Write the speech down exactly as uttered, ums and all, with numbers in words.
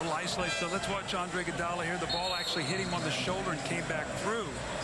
little isolation. So let's watch Andre Iguodala here. The ball actually hit him on the shoulder and came back through.